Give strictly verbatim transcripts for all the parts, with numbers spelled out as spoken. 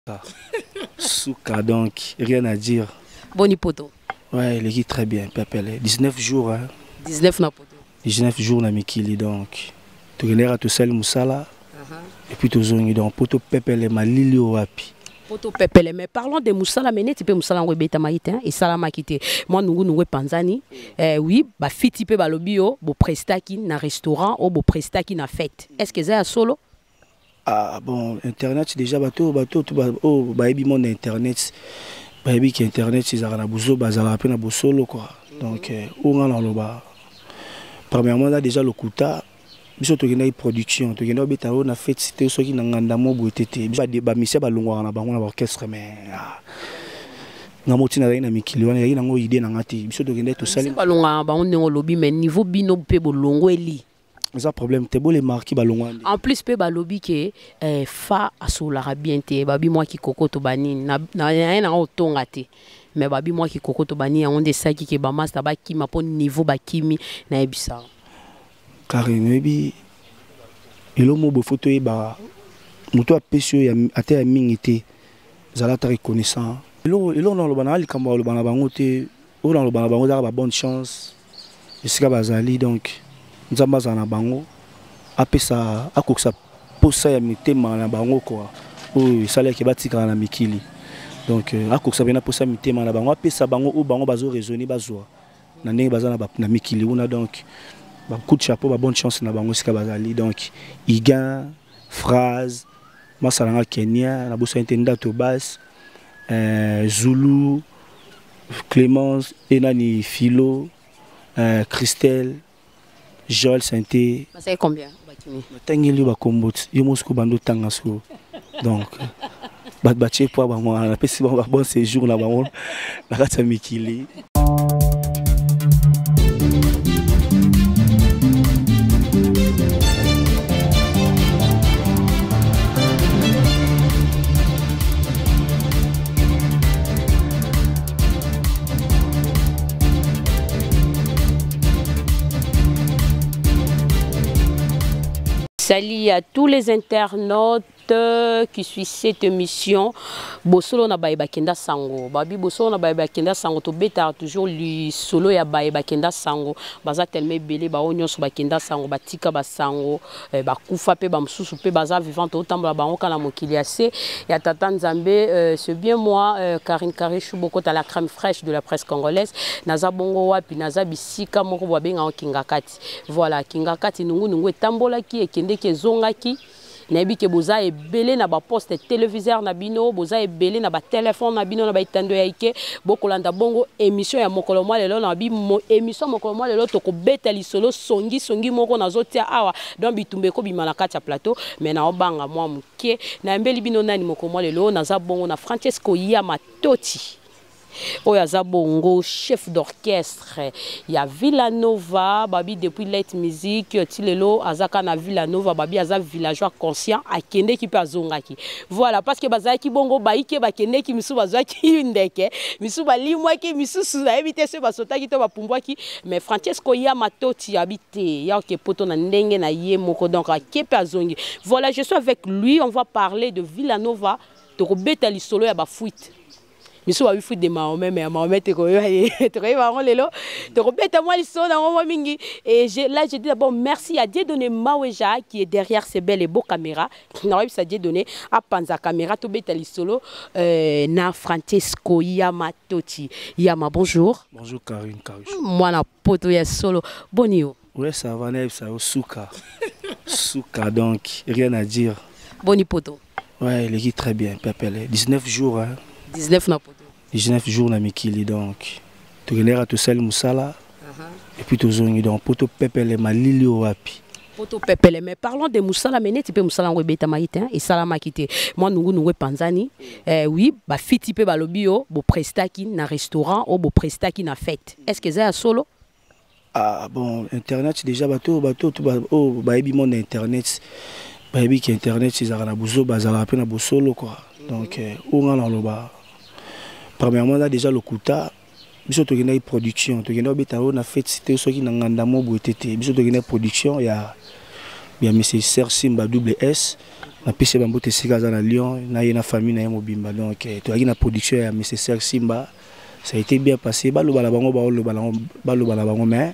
Souka, donc rien à dire. Boni poto. Ouais, il est très bien, Pepele. dix-neuf jours, hein. dix-neuf na poto. dix-neuf jours na Mikili, donc. Tu génères à tout seul Moussala. Et puis tu zongi donc poto Pepele malili wapi. Poto Pepele, mais parlons de Moussala, mais tu peux Moussala ngwe beta maïté et salama kité. Moi nous nous panzani. Eh oui, ba fiti pe balobio, bo prestaki na restaurant ou bo prestaki na fête. Est-ce que c'est à solo? Ah bon, internet déjà bateau bateau tout oh baebi monde internet. Baebi qui internet c'est na buzo bazala pe na bosolo quoi. Donc on a dans le bas. Premièrement là déjà le kuta biso to gena production to gena beta on a fait c'était ceux qui n'anganda mo boetete ba ba misia ba longwa na bango na orchestre mais na moti na na Mikili wana yina ngo idée na ngati biso to gena to sali ba longwa ba on ngo lobby mais niveau bino pe bo longo eli. C'est un problème, t'es beau les marquis balongwa. En plus pe ba lobby que eh, fa asolara bien te babi moi qui kokoto bani na na na otonga te. Mais babi moi qui kokoto bani on de ça qui ke ba master ba ki ma pon niveau ba kimi na ebisa. Car maybe il a mo photo et ba muto apesio ya ate ya mingité zala ta reconnaissant. Il il on le banal kamba le bana bango te o dans le bana bango da ba bonne chance. Jusqu'à bazali donc nzamba zana bango apesa akoksa posa ya mitema na bango quoi. O sala ke batika na Mikili. Donc akoksa bena posa mitema na bango apesa bango o bango bazo raisonner bazwa. Na ndenge bazana na Mikili una donc coup de chapeau, bonne chance na bango sika bazali donc iga phrase masalanga Kenya na bosa intenda to basse euh, Zulu Clémence Enani Philo euh, Christelle Joël Santé. C'est combien bakini tangeli ba kombot yo mosiko bando tangasko donc bat batche pour ba moi na pesi ba bon séjour na bango na kata Mikili. Salut à tous les internautes qui suivent cette émission. Bosolo na baye bakenda sango. Babi bosolo na baye bakenda sango to beta toujours lui solo ya baye bakenda sango. Baza tellement belé ba onyo so bakenda sango batika ba sango ba kufa pe ba msusu pe baza vivante autambola ba onka na mokili ase ya tata Nzambe. C'est bien moi Karine Karichou boko ta la crème fraîche de la presse congolaise. Naza bongo wapi naza bisika moko ba benga kingakati. Voilà kingakati nungu nungu etambola ki ekende ke zonga ki. Nabi ke boza e belé na ba poste téléviseur na bino boza e belé na ba téléphone na bino na ba itando ya ike bokolanda bongo émission ya mokolo mwa lelo na bi mo émission mokolo mwa lelo to ko beta lisolo songi songi moko na zotia awa donc bitumbe ko bimana kati ya plateau mais na obanga mwa muke na mbeli bino nani mokolo mwa lelo na za bongo na Francesco Yama Toti Oya Zabongo, chef d'orchestre. Il y a Villanova, babi depuis Let Music, Tilelo, Azaka na Villanova, babi aza villageois conscient, a kende qui peut zongaki. Voilà, parce que bazaki bongo baike ba kende qui misu bazaki ndeke, misu ba limwa ki misu suza éviter ce basota qui to ba pumbwa ki, mais Francesco Yama Toti habité, ya ke poto na ndenge na ye moko donc a kepe zongi. Voilà, je suis avec lui, on va parler de Villanova, de Robeta Lisolo ya ba fuite. Miso wa wifu de Mahomet mais Mahomet te koyo te koyo ba lelo te robeta moi liso na ngoma mingi et je là je dis d'abord merci à Dieudonné Maweja qui est derrière ces belles et beaux caméras na web ça Dieudonné a panza caméra to beta lisolo euh, na Francesco Yama Toti Yama bonjour. Bonjour Karine Karichou. Moi na poto ya solo bonio. Ouais ça va neuf ça au souka. Souka donc rien à dire. Boni poto. Ouais il est très bien Pepele dix-neuf jours hein. dix-neuf na poto. dix-neuf jours na Mikili donc tu génères à tout seul Moussala et puis tu zongi donc poto Pepele malili wapi. Poto Pepele mais parlons de Moussala mais tu peux Moussala ngwe beta maïté et salama kité. Moi nous nous panzani. Eh oui, ba fiti pe balobio bo prestaki na restaurant ou bo prestaki na fête. Est-ce que c'est à solo? Ah bon, internet déjà bateau bateau tout oh baebi monde internet. Baebi qui internet c'est na buzo bazala pe na bosolo quoi. Donc on a dans le bas. Premièrement là déjà le kuta biso to gena production to gena beta on a fait c'était ceux qui n'anganda mo boetete biso to gena production ya ya monsieur Serge Simba double S na pese bambo te sika za na Lyon na yena famille na mobimba donc to aki na production ya nécessaire Simba ça a été bien passé ba lo bala bango ba lo bala ba lo bala bango mais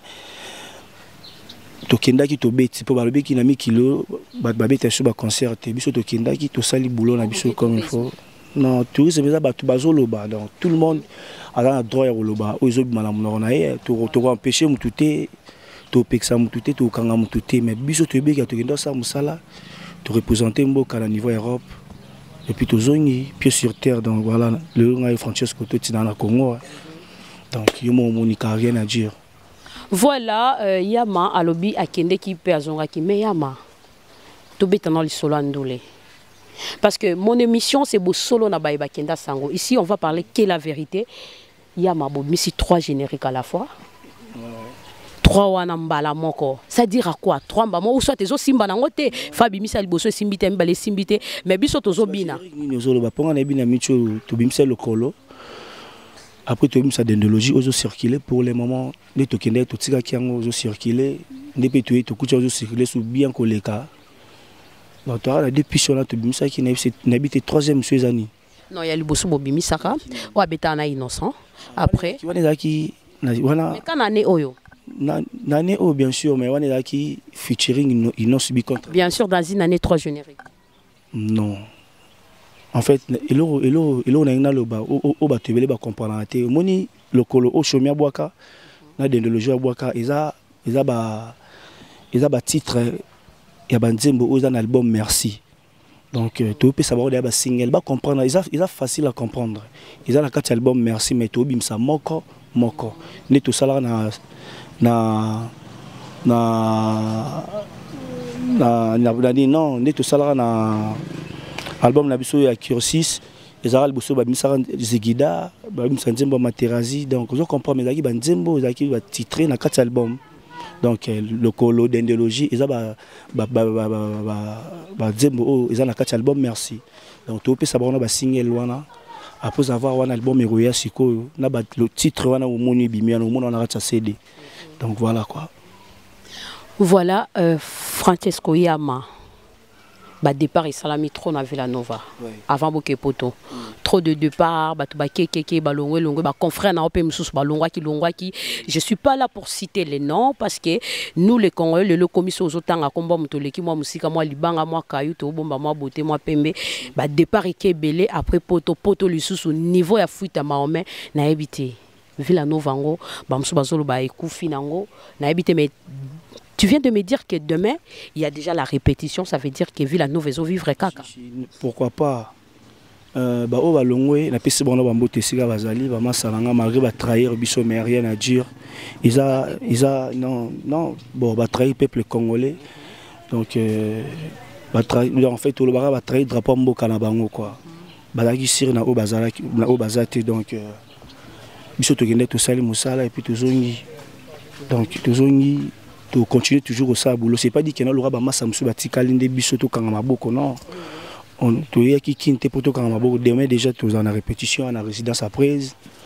to kendaki to beti po ba lo beki na mi kilo ba ba beti so ba concert te biso to kendaki to sali boulot na biso comme il faut non tout c'est ça ba to bazolo ba donc tout le monde a la droit ya loba ozo bimala monoko na ye to to empêcher mututé to peksa mututé to kanga mututé mais biso to beki to kendo sa musala de représenter Mboka à niveau Europe et puis tous zongi pieds sur terre donc voilà le ngai Francesco Totti dans le Congo donc il n'y a rien à dire. Voilà euh, Yama alobi akende ki pe azonga ki me Yama to betana li solo andole parce que mon émission c'est beau solo na baïba kenda sango ici on va parler que la vérité. Yama bo misi trois génériques à la fois. Ouais. Trois wana mbala moko ça dire à quoi trois mbama ou soit tezo simba nango te fabi misa liboso simbite mbale simbite mais biso tozo bina ni zolo ba ponga na bina micho to bimisa lokolo après to bimisa dendologie ozo circuler pour les moments de to kende to tika kiango ozo circuler ndepé to to kucha ozo circuler sous bien koleka donc to ala depuis sur là to bimisa ki na habité troisième suezani non ya liboso bo bimisa ka o abeta na innocent après ki wana zaki wana mais kana ne oyo Nane oh bien sûr mais on est là qui featuring ils n'ont subi contre. Bien sûr dans une année trois génériques. Non. En fait elo elo elo na ina loba o o ba tebele ba comprendre te moni lokolo o chomia boaka na dendologie boaka eza eza ba eza ba titre ya banzembo o za album Merci. Donc to pe savoir ba single ba comprendre eza eza facile à comprendre. Eza na quatre album Merci mais to bimsa moko moko. Ne to sala na na na na na non ne to sala na album na biso ya Kursis ezara biso ba misara Zigida ba misara nzembo Materazi donc je comprends mais zaki ba nzembo zaki ba titré na quatre albums donc le colo d'endologie eza ba ba ba ba ba nzembo eza na quatre albums Merci donc to pe sabona ba single wana après avoir un album Eroya Siko na ba le titre wana au moni bimia no mona na ratsa C D. Donc voilà quoi. Voilà euh, Francesco Yama. Bah départ et salami trop na Villanova. Ouais. Avant boke poto. Mm. Trop de départ, bah tout ba keke balongwe longwe ba confrère na opé mususu balongwa ki longwa ki. Je suis pas là pour citer les noms parce que nous les Congolais le le commission aux otanga komba mutoleki moi musika moi libanga moi kayu to bomba moi beauté moi pembe. Bah départ et belé après poto poto lisusu niveau ya fuita maome na ebité. Villanova ngo ba musu bazolo ba ekufi nango na ebité mais tu viens de me dire que demain il y a déjà la répétition, ça veut dire que Villanova va vivre kaka. Pourquoi pas euh ba o ba longwe na pesi bono ba mbote sika bazali ba masalanga malgré ba trahir biso mais rien à dire. Ils a ils a non non bon ba trahir peuple congolais. Donc euh ba trahir en fait tout le bara ba trahir drapeau mboka na bango quoi. Ba la ki sir na o bazala na o bazate donc euh, biso to gende to sali musala et puis to zongi donc to zongi to continuer toujours au ça boulot c'est pas dit que na lora ba massa musu batikali nde biso to kanga maboko non on to yaki kinte poto kanga maboko demain déjà to en répétition en résidence après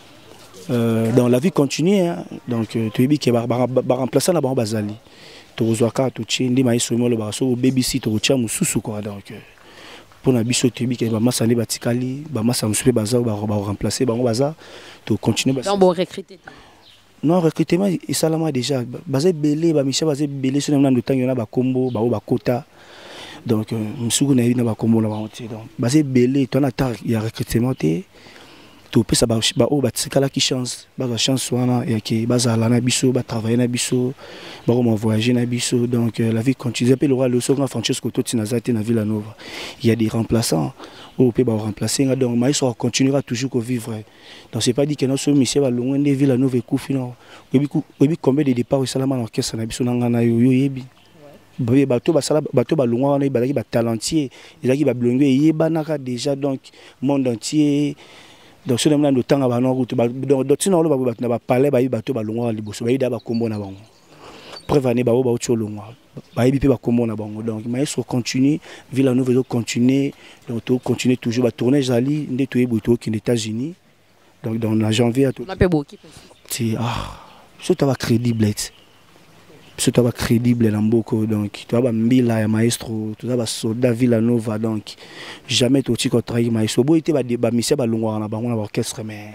euh, dans la vie continue hein? Donc to yebi ke ba ba remplacer na ba bazali to zwaka to chindi mai somo lo ba so baby sit to cha mususu quoi donc pour na biso to yebi ke ba massa ne batikali ba massa musu ba za ba remplacer ba baza to continuer ba bon recruter. Non recrutement et salama déjà basé belé ba michel basé belé sur na ndotango na ba kombo ba ba kota donc msuku na na ba kombo na ba onti donc basé belé to na tar ya recrutement té to pesa ba ba o ba tsikala ki chance ba ba chance wana ya ki bazala na biso ba travailler na biso ba ko voyager na biso donc euh, la vie continue appelle le roi le second Francesco Totti na zate na Villanova il y a des remplaçants au peut ba remplacer donc mais ça continuera toujours à vivre donc c'est pas dit que non ce monsieur va loin de Villanova ekufi non obi obi combien de départs salama na orchestre na biso na ngana yo yo yebi ba bato ba sala bato ba loin wana ba ba talentier ezaki ba blongo yeba naka déjà donc monde entier. Donc sur les gens de temps avant route donc d'autres non ba ba ba parler ba bato ba longwa liboso ba ida ba kombo na bango prévenir ba ba otcho longwa ba ibi pe ba kombo na bango donc mais so continue Villanova veut continuer donc to continuer toujours ba tourner jali ndé to yebuto ki aux États-Unis donc dans la janvier on a peu beaucoup c'est ah so ta va crédible biso to ba crédible na mboko donc to ba mbila ya maestro to ba soldat Villanova donc jamais to tiko trahir maestro bo ite ba ba mission ba longwa na bango na orchestre mais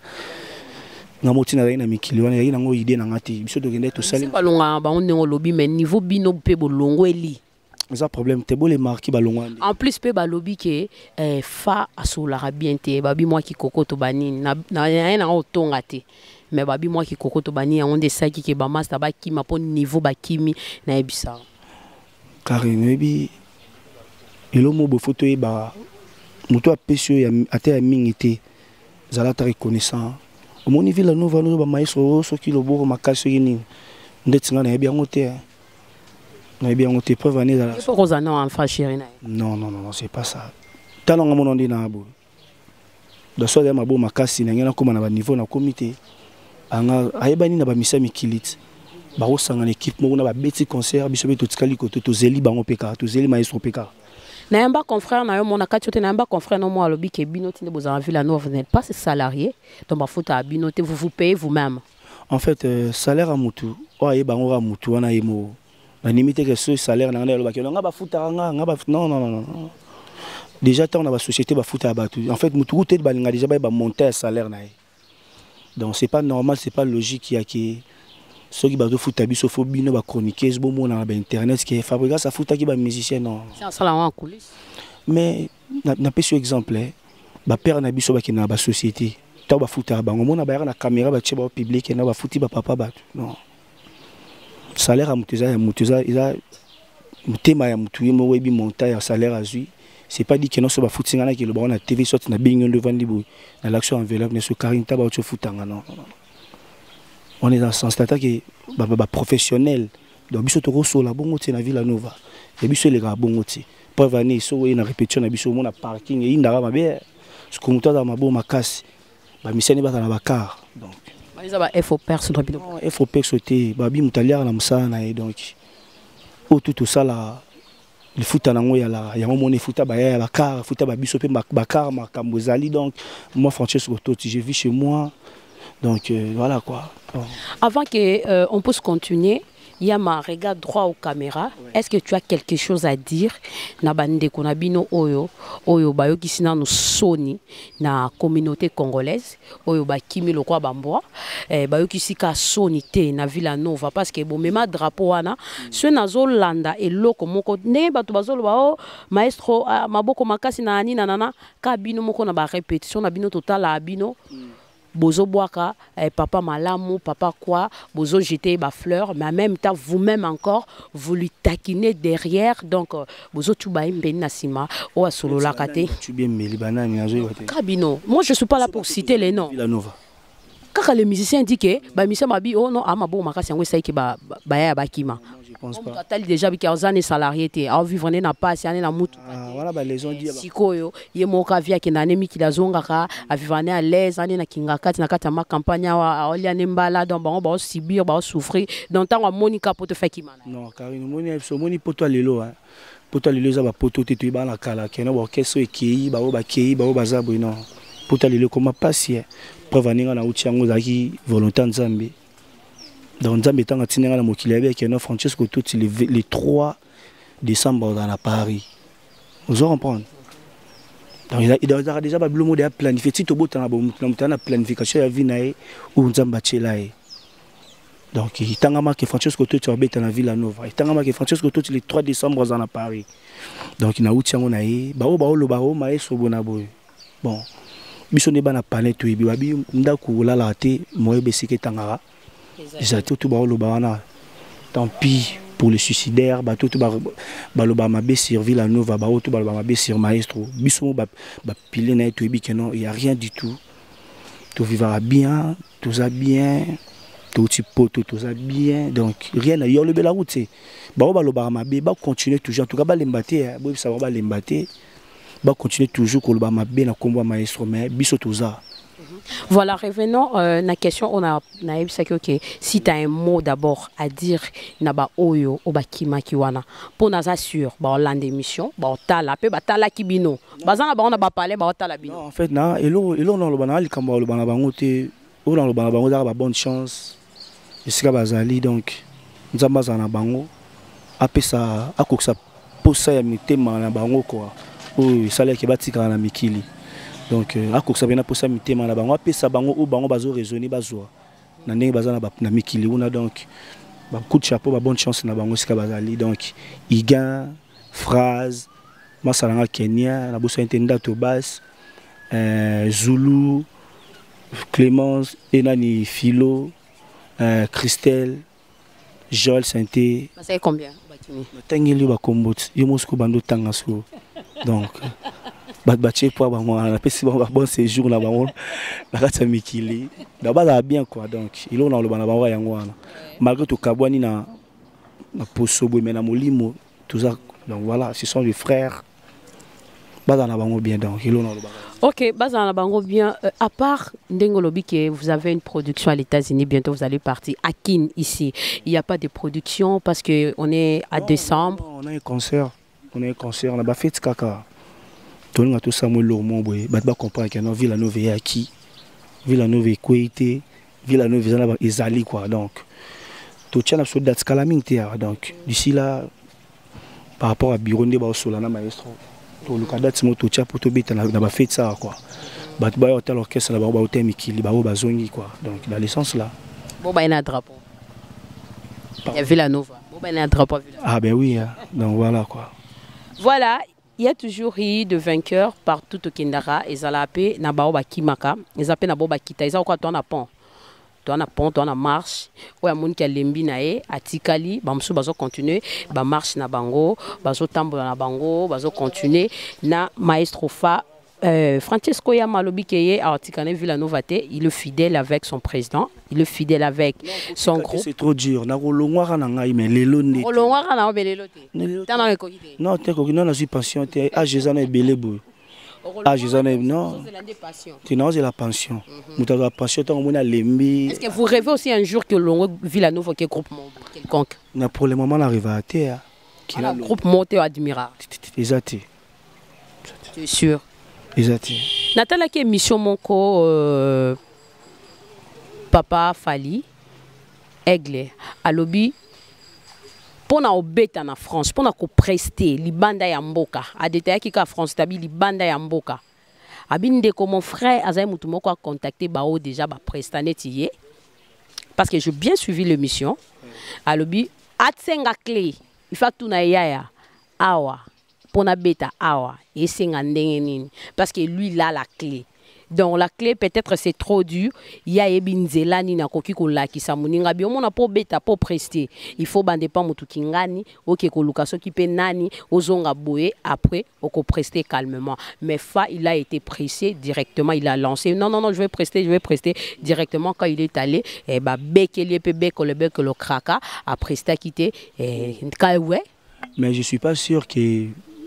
na motina na mikili wana yaki nango idée na ngati biso to kende to sali ba longwa ba on ngo lobi mais niveau bino pe bo longo eli ça problème te bo les marquis ba longwa en plus pe ba lobi ke eh, fa asola bien te ba bi moi ki kokoto bani na na na otonga te mais babi moi qui kokoto bani on des saki ke ba master ba ki ma po niveau ba kimi na ebisa car maybe elo mo bo photo e ba muto apesio ya ate ya mingité zala ta reconnaissant au mon niveau la nova no ba maestro so ki lo boko makasi ni ndetinga na bien ngote na bien ngote preuve ani zala il faut qu'on en enfant chéri na non non non c'est pas ça talonga mon ndi na bo da so ya mabo makasi na ngena koma na ba niveau na comité anga ayebani na ba misa mikilit ba osanga na équipe mo na ba beti concert biso be to tikali ko to zeli bango peka to zeli maestro peka na yamba confrère na yo mona katiote na yamba confrère no mo alobi ke bino tinde bozana Villanova vous n'êtes pas salarié donc ba faute à bino te vous vous payez vous-même en fait euh, salaire à mutu o ayeba ngo ra mutu wana yemo na limite que ce salaire na ngana lo ba ke nga ba futa nga nga ba non non non non déjà tant na ba société ba futa ba tout en fait mutu te ba linga déjà ba monter salaire na. Donc c'est pas normal, c'est pas logique qu'il y a qui ceux qui bateau foot biso fo bino ba chroniquer bon mon na internet qui fabrique ça foot qui ba musicien non. C'est ça là en coulisses. Mais na pas sur exemple ba père na biso ba ki na ba société. Ta ba foot ba mon na ba na caméra ba tche ba public na ba foot ba papa ba non. Salaire à mutuza ya mutuza ila mutema ya mutuye mo webi montagne salaire à lui. C'est pas dit que non se ba footinga na ki le ba na T V sorti na bingo devant libo na l'action enveloppe ne se karinta ba cho footanga non. On est dans le sens que ba ba professionnel donc biso to ko la bongo ti na Villanova et biso les ga bongo ti pas venir so na répétition na biso mo na parking et indara mabe ce ko muta da mabo makasi ba miseni ba na ba car donc ba za ba F O P R so rapide F O P R sauté ba bi mutalia na musana et donc au tout ça là le foot à l'ango ya la ya mon foot à ba la car foot à ba biso pe ba car ma kambozali donc moi Francesco Totti j'ai vu chez moi donc euh, voilà quoi. Oh. Avant que euh, on puisse continuer, Yama regarde droit aux caméras. Ouais. Est-ce que tu as quelque chose à dire na bande konabino oyo oyo bayo kisina no soni na communauté congolaise oyo ba kimi lokwa bamboa eh bayo kisika soni te na Villanova parce que bon mema drapeau wana mm. Ce nazo landa eloko moko ne bato bazolo ba o maestro uh, maboko makasi na ani na nana ka bino moko na ba répétition na bino total à bino mm. Bozo boaka, eh, papa malamu, papa quoi, bozo jeter ba fleur, mais en même temps vous-même encore vous lui taquinez derrière donc euh, bozo tuba imbeni nasima o asolo la kate. Tu bien meli banane azo yote. Kabino, moi je suis pas là pour citer les noms. Villanova. Quand le musicien dit que ba musicien mabi oh non ama bo makasi ngo sai ke ba ba ya ba kima. Je pense pas. Total déjà bi quinze ans salarié té, a vivre na pas si na mutu. Ah voilà ba les ont dit. Sikoyo ye moka via ke na nemi kilazonga ka a vivre à l'aise ane na kinga kati na kati ma campagne wa olia nembala donc ba ba subir ba souffrir donc tant wa monika poto fa kima. Non car une moni so moni poto lelo hein. Poto lelo za ba poto te tu ba na kala ke na orchestre ekei ba o ba kei ba o bazabo non. Poto lelo comme passer preuve ninga na utiango zaki volonté nzambe. Donc nzambe tanga tinenga na mokili avec no Francesco Totti le trois décembre dans la Paris. Vous comprenez? Donc il a déjà le mot de planifier si to bota na na planification ya vie nae ou nzamba chelae. Donc il tanga que Francesco Totti obeta na Villanova. Il tanga que Francesco Totti le trois décembre dans la Paris. Donc il na utiango nae ba o ba o lo ba o maestro bonaboy. Bon biso ne bana palais to ibi babi ndako la la te moye besike tangara exactement tout ba lo ba wana tant pis pour les suicidaires ba tout ba ba lo ba mabe sur Villanova ba tout ba lo ba mabe sur maestro biso ba ba pilé na to ibi que non il y a rien du tout tout vivra bien tout ça bien tout petit pote tout ça bien donc rien à y le la route c'est ba ba lo ba mabe ba continuer toujours en tout cas ba lembaté ba ça va lembaté va continuer toujours pour le bamabé na combat maestro mais biso toza. Voilà, revenons à euh, la question. On a, on a que okay, si tu as un mot d'abord à dire, naba oyo obakima kiwana pour nous assurer, bah on l'a d'émission, bah on t'a la paix, bah t'as la kibino. Bah ça on a pas parlé, bah on t'a la bino. En fait, na, elo elo dans le banal, quand le banal bangote, ou dans le banal bangote a bonne chance. Je sais que bazali donc nzamba za na bango apesa akoksa posa ya mitema na bango quoi oyo esala ke batika na mikili donc akoksa bena posa mitema na bango apesa bango o bango bazo raisonner bazwa na ndenge baza na na mikili una donc ba coup de chapeau ba bonne chance na bango sika bazali donc iga phrase masalanga Kenya na bosa intenda to basse euh, Zulu Clémence Enani Philo euh, Christelle Joël Santé. C'est combien? Tangeli ba kombot yo mosiko bando tanga so donc bat batché pour bango na pesi ba bon séjour na bango na kata mikili da ba bien quoi donc il on a le bana bango yango wana malgré tout kabwani na na posobo mais na molimo tout ça donc voilà ce sont les frères ba na bango bien donc il on a le bana. Ok, Bazana Bango bien. Euh, à part Ndengolobi, que vous avez une production à l'États-Unis, bientôt vous allez partir à Kin ici. Il n'y a pas de production parce qu'on est à non, décembre. Non, on a un concert. On a un concert. On a fait Kaka. On a tout ça, moi, l'homme, on va comprendre qu'il y a une ville à Nové à qui Villanova est Kouété, Villanova est Zali, quoi. Donc, tout tient à ce date donc, d'ici là, par rapport à Bironde, Solana Maestro. To le cadre de moto tia pour to beta na ba fait ça quoi bat ba hôtel orchestre na ba hôtel mikili ba ba zongi quoi donc dans l'essence là bon ba ina drapeau il y a Villanova bon ba ina drapeau Villanova ah ben oui hein. Donc voilà quoi voilà il y a toujours eu de vainqueurs partout au Kindara et zalape na ba ba kimaka ils appellent na ba ba kita ils ont quoi toi na pont toi na pont toi na marche oya moun ki alembi na e atikali ba msu bazo continuer ba marche na bango bazo tambola na bango bazo continuer na maestro fa euh, Francesco Yamalobi keye atikane Villanova te il est fidèle avec son président il est fidèle avec non, son groupe c'est trop dur na rolongwa na ngai mais lelo ne rolongwa na belelo te tana ko ide non te ko non na suis patient te a jezana belebo. Ah, je n'en ai non. Tu n'as la pension. La pension, est-ce que vous rêvez aussi un jour que l'on Villanova qui est groupe quelconque? Pour le moment, on arrive à terre. Un groupe monté admirable. Exact. Tu es sûr? Exact. Nathalie qui est mission mon co Papa Fali Aigle à lobby. Pour na beta na France, pour na ko prester libanda ya mboka, a détaillé qui ka France tabi libanda ya mboka. Abinde ko mon frère azay mutu moko a contacté bao déjà ba prestanet yé parce que j'ai bien suivi l'émission. A lobi atsenga clé, il faut tout na yaya awa pour na beta awa et senga ndenge nini parce que lui là la clé. Donc la clé peut-être c'est trop dur. Il y a ebinzela ni na koki ko la ki samuninga bi omona po beta po prester. Il faut bande pas mutu kingani OK ko lukaso ki pe nani ozonga boye après oko prester calmement. Mais Fa il a été pressé directement, il a lancé non non non, je vais prester, je vais prester directement quand il est allé et ba bekeli pe beko le beko le kraka a presté quitter et ouais. Mais je suis pas sûr que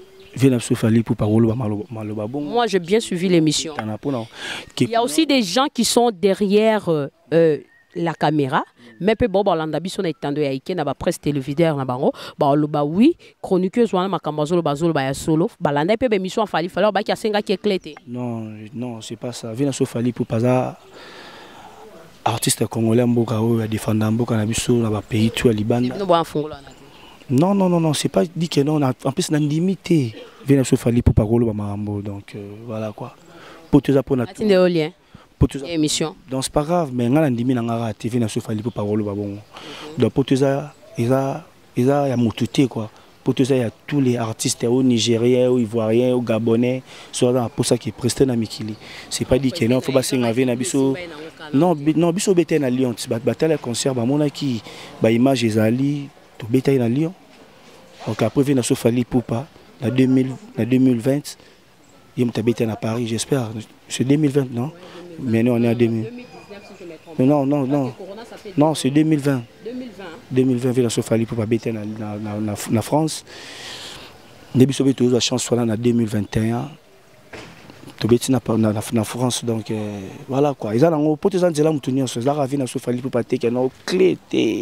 moi, j'ai bien suivi l'émission. Il y a aussi des gens qui sont derrière euh, la caméra. Mais peu bon, balanda biso na itando ya ike na ba presse téléviseur na bango. Ba loba oui, chroniqueuse wana makambazo ba zolo ba ya solo. Balanda pe be mission fali fali ba ki asenga ki éclaté. Non, non, c'est pas ça. Vina so fali pour pas artiste congolais mboka o ya défendre mboka na biso na ba pays tout à Libanda. Non, non, non, non, c'est pas dit que non, en plus, on a limité. Venez se faire pour parole, donc euh, voilà quoi. Pour tout ça, pour notre émission. Donc c'est pas grave, mais on a limité, on a raté, venez se faire pour parole, donc pour tout ça, il y a, il y a motuté quoi. Pour tout ça, il y a tous les artistes au Nigériens, au Ivoiriens, au Gabonais, soit pour ça qui est presté dans Mikili. C'est pas dit que non, faut pas s'engager dans biso. Non, non, biso bété na Lyon, tu bataille le concert, bah mon qui, bah image Ezali. Tout bétail dans Lyon. Donc après, il y a Sofali Poupa, en deux mille vingt. Il y a bétail à Paris, j'espère. C'est deux mille vingt, non? Mais nous, on est en deux mille. Non, non, non. Non, c'est deux mille vingt. deux mille vingt, il y a Sofali Poupa bétail en France. Début de la chance soit là en deux mille vingt et un. Tout bétail en France. Donc voilà quoi. Ils ont pour les gens qui ont là, ils ont Sofali Poupa qui ont clé.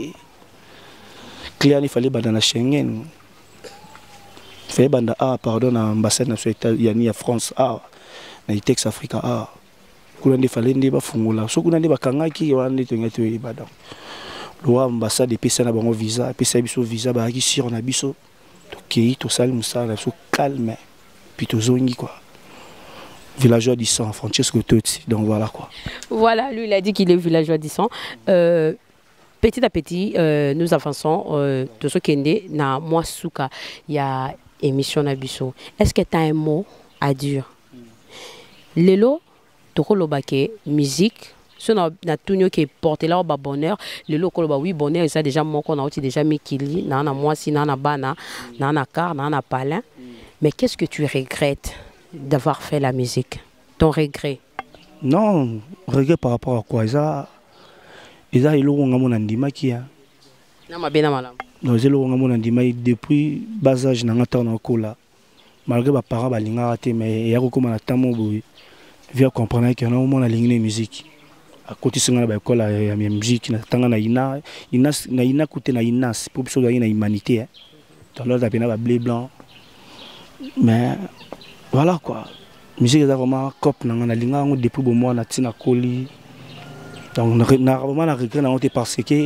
Il fallait banda na Schengen. Il fallait banda ah pardon na ambassade na États-Unis à France ah na Itex Africa ah. Kuna ndi fallait ndi ba fungula. So kuna ndi bakanga ki wana ndi tonga to ibada. loi ambassade epesa na bango visa epesa biso visa ba ki sur na biso to kei to sali musala so calme puis to zongi quoi. Villageois du sang, Francesco Totti, donc voilà quoi. Voilà, lui il a dit qu'il est villageois du sang. Euh, petit à petit, euh, nous avançons. Euh, de ce qui est na moi souka, il y a émission Nabiso. Est-ce que tu as un mot à dire? Lelo, toko bake musique. Si on a tout qui est porté là au bonheur, lelo koloba oui bonheur, ça déjà mon qu'on a aussi déjà mis kili, nana moi si nana bana, nana car, nana palin. Mais qu'est-ce que tu regrettes d'avoir fait la musique? Ton regret? Non, regret par rapport à quoi? Ça, ils ont eu mon andima qui a. Non, ma bien malam. Non, ils ont eu mon andima depuis bas âge n'a pas en cola. Malgré mes parents balinga raté, mais il y a beaucoup de temps où vient comprendre que non, mon aligné musique. À côté de ça, l'école a la musique, na tanga na ina, ina na ina côté na ina, pour que na humanité. Dans l'autre, il y a blé blanc. Mais voilà quoi. Musique est vraiment cop na na linga ngo depuis bon mois na tina koli. Donc na vraiment na regret na honte parce que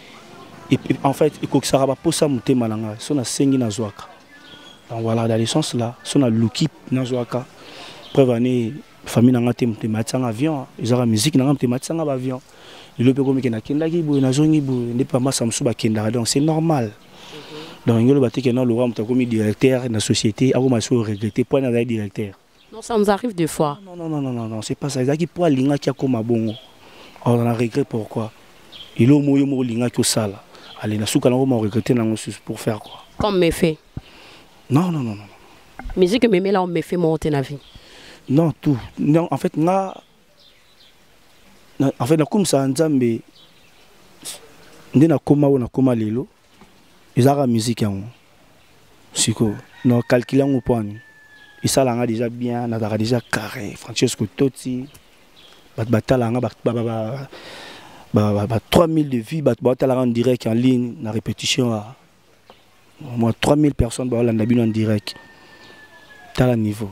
en fait il faut que ça va pas ça monter malanga. So na sengi na zwaka. Donc voilà dans le sens là, so na luki na zwaka. Preuve année famille na ngate monter matanga avion, ils ont la musique na ngate matanga avion. Le pe comme que na kenda ki bo na zongi bo ne pas massa msuba kenda donc c'est normal. Donc il y a le bâti qui est dans le rang comme directeur de la société, à vous regretter pour être directeur. Non, ça nous arrive deux fois. Non, non, non, non, non, non, c'est pas ça. Il y a qui pour l'inga qui a comme un bon. On a regret pourquoi? Il a au moins eu l'inga qui est sale. Allez, na souka na on regretter pour faire quoi? Comme méfait. Non, non, non, non. Musique me met là on me fait monter la vie. Non, tout. Non, en fait, na, en fait, na comme ça, nzambe, ndi na koma ou na koma lelo. Ils ont la musique en siko non calculer en point et ça l'a déjà bien na déjà carré Francesco Totti bat batalanga ba ba ba ba trois mille de vues bat batalanga en direct en ligne na répétition à au moins trois mille personnes ba la en direct tel niveau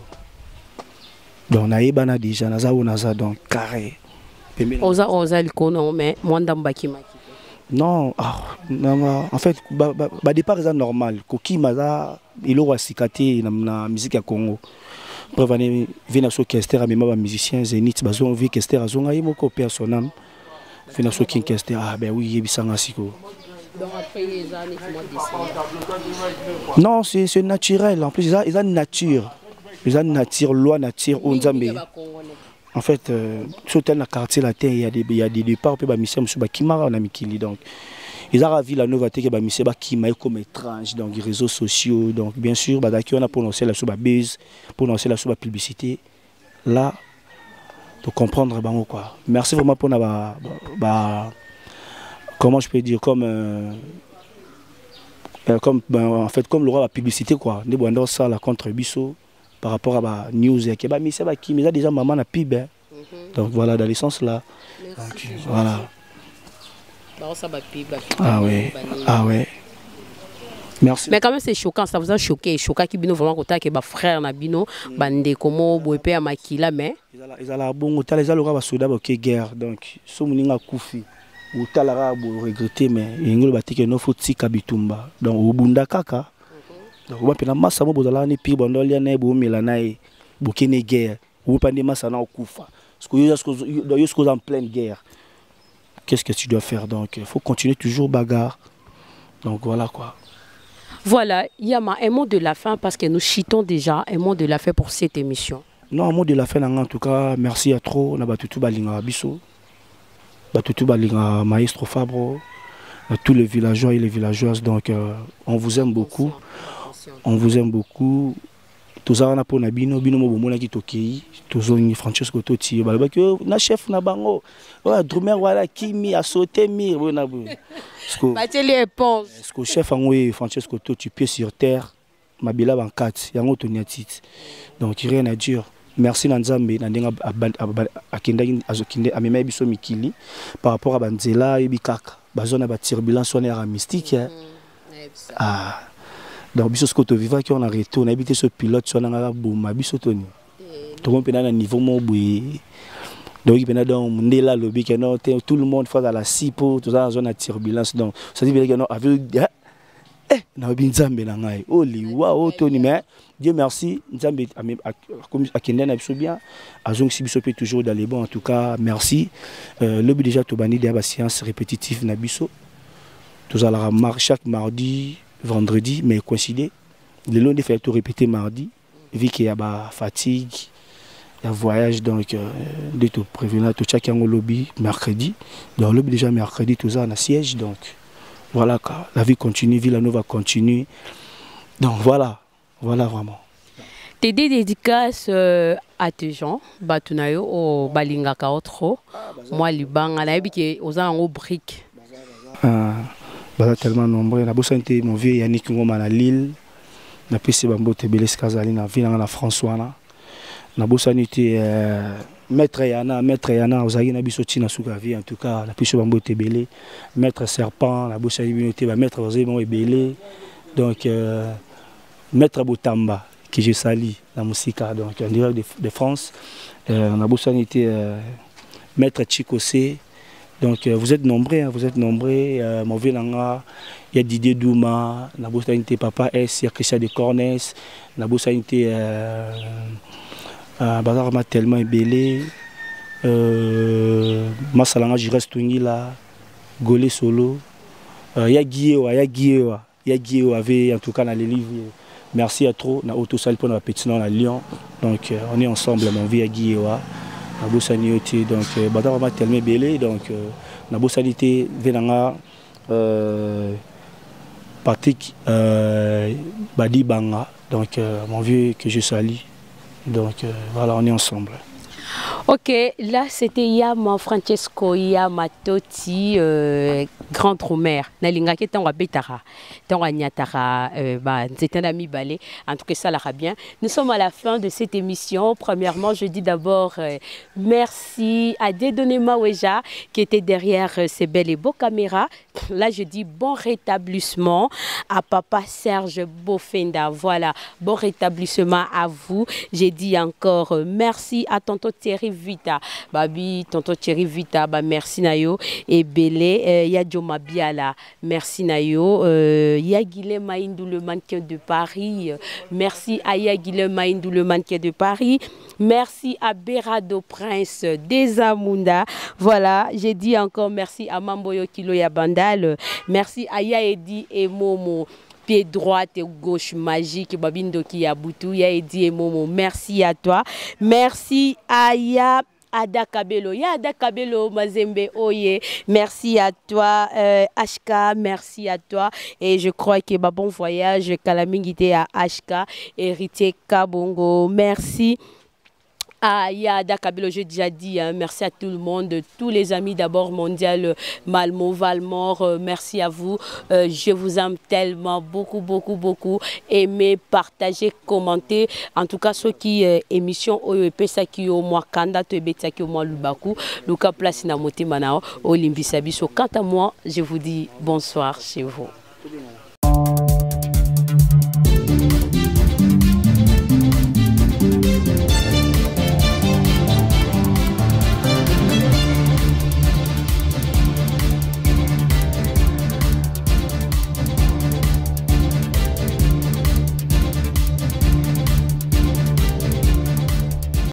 donc na yebana déjà na za na za donc carré oza oza likono mais mwanda mbaki maki. Non, ah, non, en fait, bah, bah, bah, départ c'est normal. Koki maza, il aura cicaté dans la musique à Congo. Preuve année, vient à ce orchestre, à mes musiciens, Zénith, bazon, vi orchestre, à zon, aïe moko personnel. Vient à ce orchestre, ah ben oui, il y a siko. Donc après les années, non, c'est c'est naturel. En plus, ils ont ils ont nature, ils ont nature, loi nature, on zambe. En fait, euh, sur tel quartier latin, il y a des il y a des départs puis bah monsieur monsieur bah Kimara on a mikili donc ils ont vu la nouveauté que bah monsieur bah Kimara comme étrange donc les réseaux sociaux donc bien sûr bah d'accord on a prononcé la sous bah buzz prononcé la sous bah publicité là de comprendre bah quoi. Merci vraiment pour na bah, bah comment je peux dire comme euh, comme bah, en fait comme le roi la publicité quoi. Des bon ça la contre Bisso. Par rapport à la news, il y a déjà maman a pib. Donc voilà, dans le sens là. Donc, voilà. Ah ouais. Ah ouais. Merci. Mais quand même c'est choquant, ça vous a choqué. Choquant qui bino vraiment côté que ba frère na bino bande como boepe amakila mais ils ala bon tala ils ala ba soda ba ke guerre donc so muninga kufi. Ou tala bo regretter mais ngolo batike no faut tika bitumba. Donc obunda kaka. Donc on peut na massa mo bozala ni pi bondo lia na bo mela na e bokene guerre ou pas ni massa na okufa parce que yo yo en pleine guerre. Qu'est-ce que tu dois faire donc il faut continuer toujours bagarre. Donc voilà quoi. Voilà, Yama, un mot de la fin parce que nous chitons déjà un mot de la fin pour cette émission. Non, un mot de la fin en tout cas, merci à trop na batutu balinga biso. Batutu balinga maestro Fabro, à tous les villageois et les villageoises donc euh, on vous aime beaucoup. On vous aime beaucoup. Tous ça on a pour nabino bino mo bomona ki tokei tozongi Francesco Totti ba que na chef na bango wa drummer wala kimi a sauté mir bona bo bateli éponge est-ce que chef angwe Francesco Totti pied sur terre mabila ban quatre yango toniatit donc rien à dire. Merci Nanzambe na ndenga akenda azokinde amema biso mikili par rapport à banzela et bikaka bazona ba turbulence on est mystique ah. Donc, biso skoto viva qui on a retourné, on habité ce pilote, on a boum, biso toni. Tout le monde est à un niveau mon boui. Donc il y dans Mundela lobby que non tout le monde face à la cipo tout ça en zone de turbulence donc ça dit que non avec eh na binzambe na ngai oli waouh Tony mais Dieu merci nzambe comme à Kenya na biso bien azong si biso peut toujours dans les bons en tout cas merci euh, le but déjà to bani des séances répétitives na biso tout à la marche chaque mardi vendredi mais coïncider le long de faire tout répéter mardi vu qu'il y a ba fatigue il y a voyage donc euh, de tout prévenir tout chacun au lobby mercredi donc le but déjà mercredi tout ça na siège donc voilà, la vie continue, Villanova continue. Donc voilà, voilà vraiment. Tes dédicaces euh, à tes gens, Batunayo, au Balingaka, autre, moi, Liban, à la Bique, aux en briques. Ah, bah, tellement nombreux. La bosse était mon vieux Yannick Ngoma à Lille. La piste Bambo Tebeles Kazali, la ville à François. La bosse était Maître Yana, Maître Yana, aux Aguina Bissoti na Soukavi, en tout cas, la piste Bambo Tebele, Maître Serpent, la bosse était Maître Ozémon Ebele, donc euh, Maître Boutamba, que je salue, la musique, donc en direct de, de France. Euh, la bosse était euh, Maître Chikose, donc euh, vous êtes nombreux, hein, vous êtes nombreux, euh, mon vieux Nanga, il y a Didier Douma, la bosse était Papa S, il y a Christian de Cornès, la bosse était. Euh, Bazar m'a tellement ébélé. Masalanga Jires Tungila, Golé Solo. Il y a Guillewa, il y a Guillewa. Il y a Guillewa avec en tout cas dans les livres. Merci à trop. Na autosal pour la petite dans la Lyon. Donc on est ensemble, mon vie à Guillewa. Na Bossanioti. Donc Bazar m'a tellement ébélé. Donc na Bossanité Venanga Patrick Badi Banga. Donc mon vieux que je salue. Donc euh, voilà, on est ensemble. Ok, là c'était Yama Francesco Yama Toti, euh, grand Romer. Nalinga qui est en Betara, en Nyatara, c'est un ami balé. En tout cas, ça l'ira bien. Nous sommes à la fin de cette émission. Premièrement, je dis d'abord euh, merci à Dédoné Maweja qui était derrière euh, ces belles et beaux caméras. Là, je dis bon rétablissement à Papa Serge Bofenda. Voilà, bon rétablissement à vous. J'ai dit encore euh, merci à Tonton Thierry Vita. Babi, Tonton Thierry Vita, bah merci Nayo. Et Belé, il y a Joma Biala, merci Nayo. Il y a Guilhem Maïndou, le mannequin de Paris. Merci à Guilhem Maïndou, le mannequin de Paris. Merci à Berado Prince des Amunda. Voilà, j'ai dit encore merci à Mamboyo Kilo Yabandal. Merci à Yaedi et Momo. Pied droite et gauche magique, Babindo qui a boutou, Yaedi et Momo. Merci à toi. Merci à Ya. Ada Kabelo, ya Ada Kabelo, Mazembe Oye, merci à toi, euh, H K, merci à toi, et je crois que bah, bon voyage, Kalamingité à H K, héritier Kabongo, merci. Ah, Yada Kabelo, j'ai déjà dit, hein, merci à tout le monde, tous les amis d'abord mondial, Malmo, Valmore, euh, merci à vous. Euh, je vous aime tellement, beaucoup, beaucoup, beaucoup. Aimez, partagez, commentez. En tout cas, ceux qui euh, émission Oyope Saki au moi Kanda, Toebe Saki au moi Lubaku, Luka Place Namote Manao, Olimbi Sabiso. Quant à moi, je vous dis bonsoir chez vous.